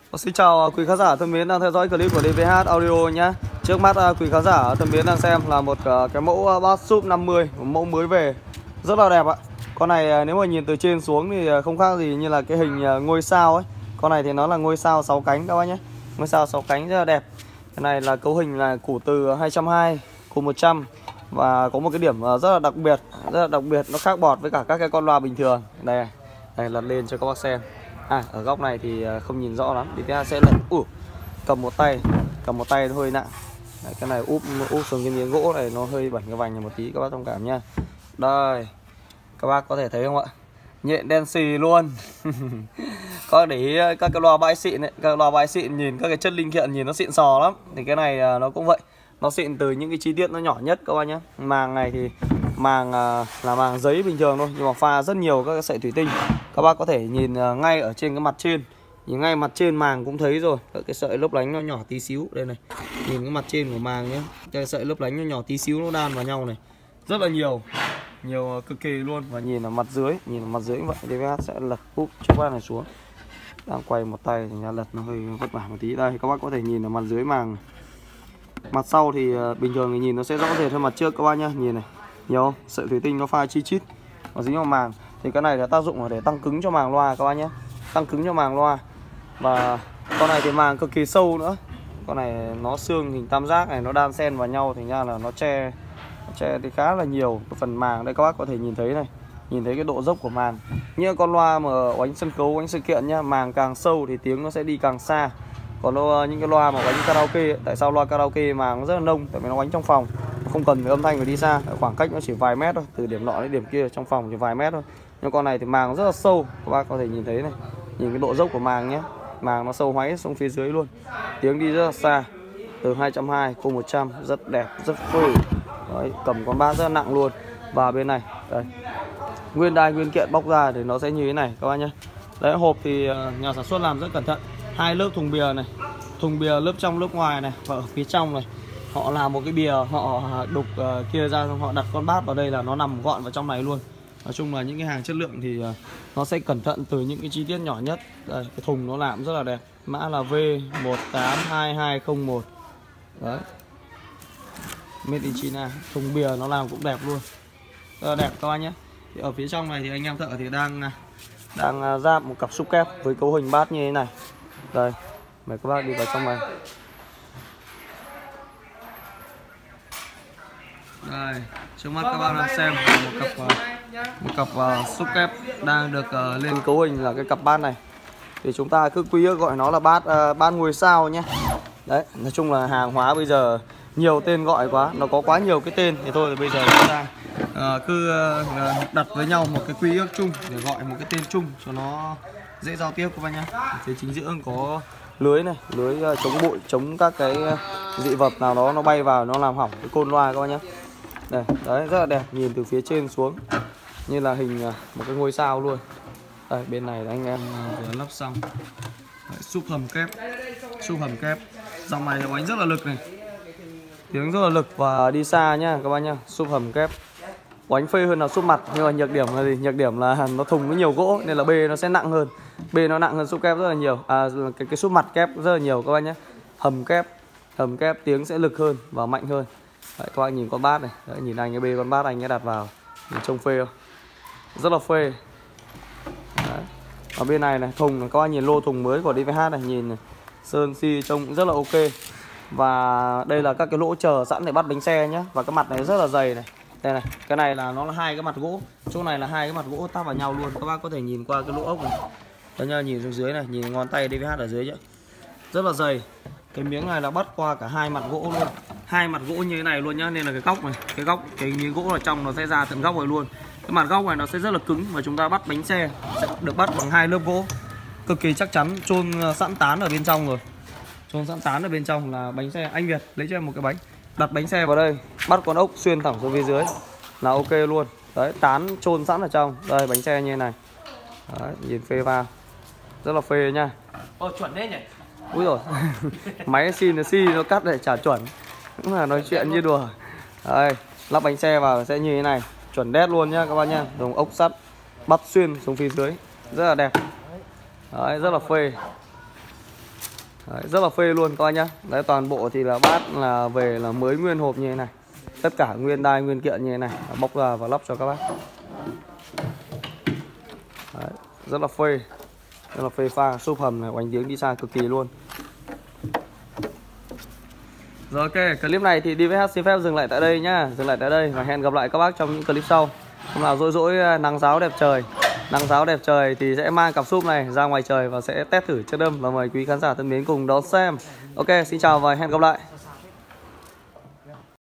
Xin chào quý khán giả thân mến đang theo dõi clip của DVH Audio nhé. Trước mắt quý khán giả thân mến đang xem là một cái mẫu bass súp 50, một mẫu mới về rất là đẹp ạ. Con này nếu mà nhìn từ trên xuống thì không khác gì như là cái hình ngôi sao ấy. Con này thì nó là ngôi sao 6 cánh các bác nhé. Ngôi sao 6 cánh rất là đẹp. Cái này là cấu hình là củ từ 220, củ 100 và có một cái điểm rất là đặc biệt, nó khác bọt với cả các cái con loa bình thường. Đây lật lên cho các bác xem. Ở góc này thì không nhìn rõ lắm. DVH sẽ lật cầm một tay hơi nặng. Đấy, cái này úp xuống cái miếng gỗ này nó hơi bẩn cái vành này một tí các bác thông cảm nha. Đây, các bác có thể thấy không ạ? Nhện đen xì luôn. Có để ý các cái loa bãi xịn ấy, các loa bãi xịn nhìn các cái chất linh kiện nhìn nó xịn sò lắm. Thì cái này nó cũng vậy. Nó xịn từ những cái chi tiết nó nhỏ nhất các bác nhé. Màng này thì màng là màng giấy bình thường thôi, nhưng mà pha rất nhiều các cái sợi thủy tinh. Các bác có thể nhìn ngay ở trên cái mặt trên, nhìn ngay mặt trên màng cũng thấy rồi. Các cái sợi lấp lánh nó nhỏ tí xíu. Đây này, nhìn cái mặt trên của màng nhé. Cái sợi lấp lánh nó nhỏ tí xíu, nó đan vào nhau này. Rất là nhiều cực kỳ luôn. Và nhìn ở mặt dưới, như vậy. DVH sẽ lật chiếc bát này xuống. Đang quay một tay thì lật nó hơi vất vả một tí. Đây các bác có thể nhìn ở mặt dưới màng. Mặt sau thì bình thường thì nhìn nó sẽ rõ rệt hơn mặt trước các bác nhá. Nhìn này, nhiều không? Sợi thủy tinh nó pha chi chít nó dính vào màng. Thì cái này là tác dụng là để tăng cứng cho màng loa các bác nhé. Tăng cứng cho màng loa. Và con này thì màng cực kỳ sâu nữa. Con này nó xương hình tam giác này, nó đan xen vào nhau thì ra là nó che thì khá là nhiều cái phần màng. Đây các bác có thể nhìn thấy này, nhìn thấy cái độ dốc của màng. Như con loa mà oánh sân khấu, oánh sự kiện nhá, màng càng sâu thì tiếng nó sẽ đi càng xa. Còn những cái loa mà oánh karaoke ấy, tại sao loa karaoke màng nó rất là nông? Tại vì nó oánh trong phòng, không cần phải âm thanh phải đi xa, khoảng cách nó chỉ vài mét thôi, từ điểm nọ đến điểm kia trong phòng chỉ vài mét thôi. Nhưng con này thì màng rất là sâu, các bác có thể nhìn thấy này, nhìn cái độ dốc của màng nhé. Màng nó sâu hoáy xuống phía dưới luôn, tiếng đi rất là xa, từ 220 cô 100 rất đẹp, rất phê. Đấy, cầm con bass rất là nặng luôn. Và bên này đây, nguyên đai nguyên kiện bóc ra thì nó sẽ như thế này các bác nhé. Đấy, hộp thì nhà sản xuất làm rất cẩn thận. 2 lớp thùng bìa này, thùng bìa lớp trong lớp ngoài này, và ở phía trong này họ làm một cái bìa, họ đục kia ra, họ đặt con bass vào đây là nó nằm gọn vào trong này luôn. Nói chung là những cái hàng chất lượng thì nó sẽ cẩn thận từ những cái chi tiết nhỏ nhất. Đây, cái thùng nó làm rất là đẹp, mã là V182201. Đấy, Made in China. Thùng bìa nó làm cũng đẹp luôn, rất là đẹp các anh nhé. Thì ở phía trong này thì anh em thợ thì đang ráp một cặp xúc kép với cấu hình bass như thế này. Đây, mời các bác đi vào trong này. Đây, trước mắt các bác đang xem một cặp xúc kép đang được lên cấu hình là cái cặp bass này. Thì chúng ta cứ quý gọi nó là bass ngôi sao nhé. Đấy, nói chung là hàng hóa bây giờ nhiều tên gọi quá, nó có quá nhiều cái tên. Thì thôi thì bây giờ chúng ta cứ đặt với nhau một cái quy ước chung để gọi một cái tên chung cho nó dễ giao tiếp các bác nhá. Phía chính giữa có lưới này, lưới chống bụi, chống các cái dị vật nào đó nó bay vào nó làm hỏng cái côn loa các bác nhá. Đây, đấy rất là đẹp, nhìn từ phía trên xuống như là hình một cái ngôi sao luôn. Đây, bên này anh em vừa lắp xong. Đấy, súp hầm kép. Dòng này oánh rất là lực này, tiếng rất là lực và đi xa nhá các bác nhá. Súp hầm kép oánh phê hơn là súp mặt, nhưng mà nhược điểm là gì? Nhược điểm là nó thùng với nhiều gỗ nên là B nó sẽ nặng hơn. B nó nặng hơn súp kép rất là nhiều. Cái súp mặt kép rất là nhiều các bác nhé. Hầm kép tiếng sẽ lực hơn và mạnh hơn. Đấy, các bạn nhìn con bass này. Đấy, nhìn anh cái B con bass anh ấy đặt vào, nhìn trông phê không? Rất là phê. Đấy. Ở bên này này, thùng này, các bạn nhìn lô thùng mới của DVH này, nhìn này, sơn xi trông rất là ok. Và đây là các cái lỗ chờ sẵn để bắt bánh xe nhé. Và cái mặt này rất là dày này. Đây này, cái này là nó là 2 cái mặt gỗ. Chỗ này là 2 cái mặt gỗ tắp vào nhau luôn. Các bác có thể nhìn qua cái lỗ ốc này. Đấy nha, nhìn xuống dưới này, nhìn ngón tay DVH ở dưới chứ. Rất là dày. Cái miếng này là bắt qua cả 2 mặt gỗ luôn. 2 mặt gỗ như thế này luôn nhá. Nên là cái góc này, cái miếng gỗ ở trong nó sẽ ra tận góc này luôn. Cái mặt góc này nó sẽ rất là cứng và chúng ta bắt bánh xe sẽ được bắt bằng 2 lớp gỗ. Cực kỳ chắc chắn, chôn sẵn tán ở bên trong rồi. Chôn sẵn tán ở bên trong là bánh xe. Anh Việt lấy cho em một cái bánh. Đặt bánh xe vào đây, bắt con ốc xuyên thẳng xuống phía dưới là ok luôn. Đấy, tán chôn sẵn ở trong. Đây, bánh xe như thế này. Đấy, nhìn phê vào. Rất là phê nha. Chuẩn đấy nhỉ. Úi rồi. Máy CNC nó cắt để trả chuẩn. Cũng là nói chuyện như đùa. Đây, lắp bánh xe vào sẽ như thế này. Chuẩn đét luôn nhá các bác nhá. Dùng ốc sắt bắt xuyên xuống phía dưới. Rất là đẹp. Đấy, rất là phê. Đấy, rất là phê luôn các bác nhá. Đấy, toàn bộ thì là bát là về là mới nguyên hộp như thế này, tất cả nguyên đai nguyên kiện như thế này, bóc ra và lắp cho các bác. Đấy, rất là phê, rất là phê pha, xốp hầm này, oánh tiếng đi xa cực kỳ luôn. Rồi ok, clip này thì DVH xin phép dừng lại tại đây nhá, dừng lại tại đây và hẹn gặp lại các bác trong những clip sau. Hôm nào rỗi nắng ráo đẹp trời, nắng ráo đẹp trời thì sẽ mang cặp súp này ra ngoài trời và sẽ test thử chất âm, và mời quý khán giả thân mến cùng đón xem. Ok, xin chào và hẹn gặp lại.